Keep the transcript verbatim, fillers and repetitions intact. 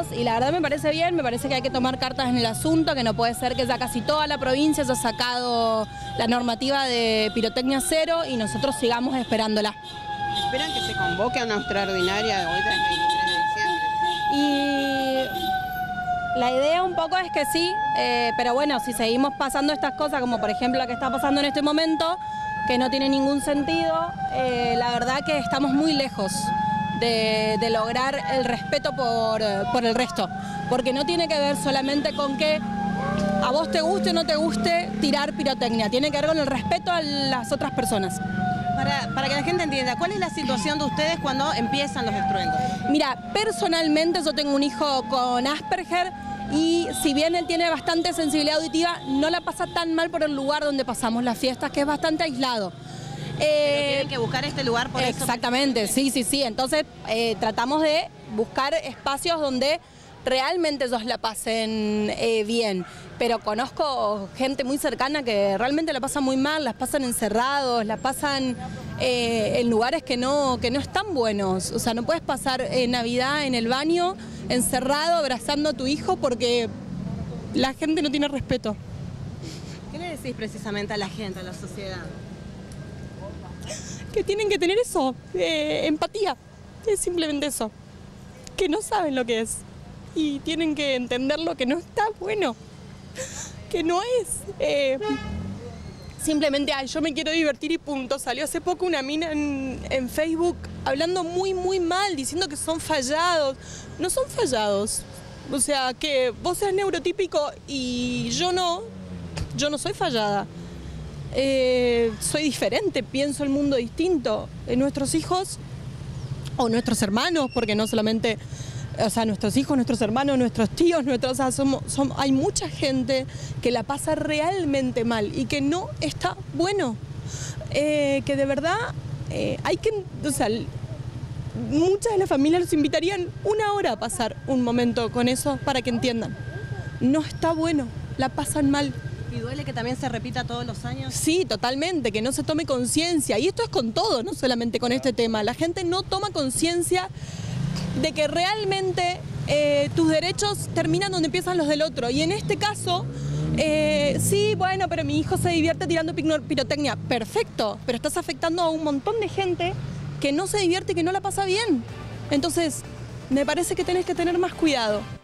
y la verdad me parece bien, me parece que hay que tomar cartas en el asunto, que no puede ser que ya casi toda la provincia haya sacado la normativa de pirotecnia cero y nosotros sigamos esperándola. ¿Esperan que se convoque a una extraordinaria de hoy, del veintitrés de diciembre? Y la idea un poco es que sí, eh, pero bueno, si seguimos pasando estas cosas, como por ejemplo la que está pasando en este momento, que no tiene ningún sentido, eh, la verdad que estamos muy lejos de, de lograr el respeto por, por el resto, porque no tiene que ver solamente con que a vos te guste o no te guste tirar pirotecnia, tiene que ver con el respeto a las otras personas. Para, para que la gente entienda, ¿cuál es la situación de ustedes cuando empiezan los estruendos? Mira, personalmente yo tengo un hijo con Asperger y si bien él tiene bastante sensibilidad auditiva, no la pasa tan mal por el lugar donde pasamos las fiestas, que es bastante aislado. Eh, Pero tienen que buscar este lugar por eso. Exactamente, sí, sí, sí. Entonces eh, tratamos de buscar espacios donde realmente ellos la pasen eh, bien. Pero conozco gente muy cercana que realmente la pasan muy mal, las pasan encerrados, las pasan eh, en lugares que no, que no están buenos. O sea, no puedes pasar eh, Navidad en el baño, encerrado, abrazando a tu hijo porque la gente no tiene respeto. ¿Qué le decís precisamente a la gente, a la sociedad? Que tienen que tener eso, eh, empatía, es simplemente eso, que no saben lo que es y tienen que entender lo que no está bueno, que no es eh, simplemente, ay, yo me quiero divertir y punto. Salió hace poco una mina en, en Facebook hablando muy muy mal, diciendo que son fallados, no son fallados, o sea, que vos seas neurotípico y yo no, yo no soy fallada. Eh, soy diferente, pienso el mundo distinto. Eh, nuestros hijos o nuestros hermanos, porque no solamente, o sea, nuestros hijos, nuestros hermanos, nuestros tíos, nuestros, o sea, somos, somos, hay mucha gente que la pasa realmente mal y que no está bueno. Eh, que de verdad eh, hay que, o sea, muchas de las familias los invitarían una hora a pasar un momento con eso para que entiendan. No está bueno, la pasan mal. ¿Y duele que también se repita todos los años? Sí, totalmente, que no se tome conciencia. Y esto es con todo, no solamente con este tema. La gente no toma conciencia de que realmente eh, tus derechos terminan donde empiezan los del otro. Y en este caso, eh, sí, bueno, pero mi hijo se divierte tirando pirotecnia. Perfecto, pero estás afectando a un montón de gente que no se divierte y que no la pasa bien. Entonces, me parece que tenés que tener más cuidado.